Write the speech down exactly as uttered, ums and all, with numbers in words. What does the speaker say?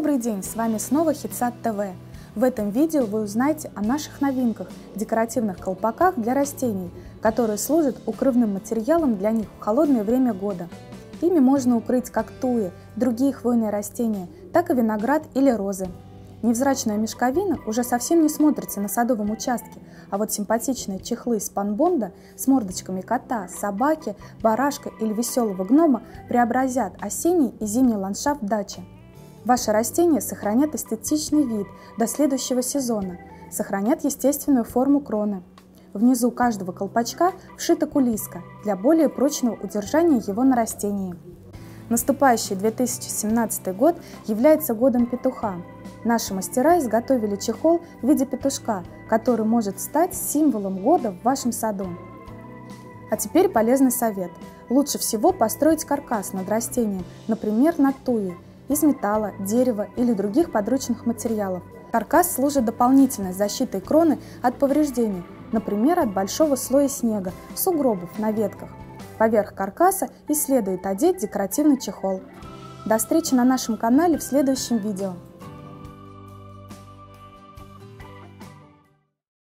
Добрый день, с вами снова Хитсад ТВ. В этом видео вы узнаете о наших новинках – декоративных колпаках для растений, которые служат укрывным материалом для них в холодное время года. Ими можно укрыть как туи, другие хвойные растения, так и виноград или розы. Невзрачная мешковина уже совсем не смотрится на садовом участке, а вот симпатичные чехлы спанбонда с мордочками кота, собаки, барашка или веселого гнома преобразят осенний и зимний ландшафт дачи. Ваши растения сохранят эстетичный вид до следующего сезона, сохранят естественную форму кроны. Внизу каждого колпачка вшита кулиска для более прочного удержания его на растении. Наступающий две тысячи семнадцатый год является годом петуха. Наши мастера изготовили чехол в виде петушка, который может стать символом года в вашем саду. А теперь полезный совет. Лучше всего построить каркас над растением, например, над туей, из металла, дерева или других подручных материалов. Каркас служит дополнительной защитой кроны от повреждений, например, от большого слоя снега, сугробов на ветках. Поверх каркаса и следует одеть декоративный чехол. До встречи на нашем канале в следующем видео.